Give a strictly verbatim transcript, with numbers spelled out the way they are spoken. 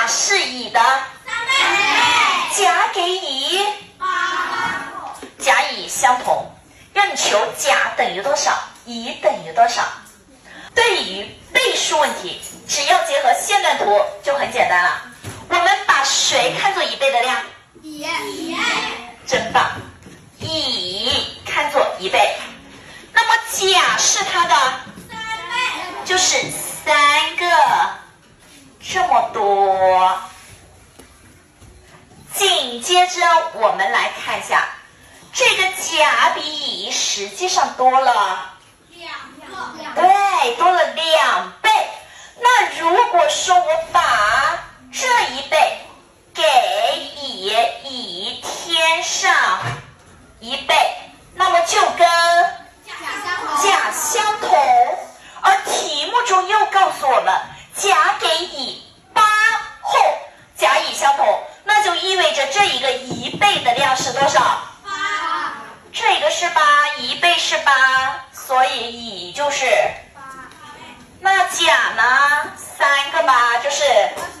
甲是乙的三倍，甲给乙八，甲乙相同，让你求甲等于多少，乙等于多少。对于倍数问题，只要结合线段图就很简单了。我们把谁看作一倍的量？乙，乙，真棒。乙看作一倍，那么甲是它的三倍，就是三个，这么多。紧接着我们来看一下，这个甲比乙实际上多了两个，对，多了两倍。那如果说我把这一倍给乙，乙添上一倍，那么就跟甲相同。而题目中又告诉我们，甲给乙八后，甲乙相同，那就意味着这一个一倍的量是多少？八。这个是八，一倍是八，所以乙就是八。那甲呢？三个八就是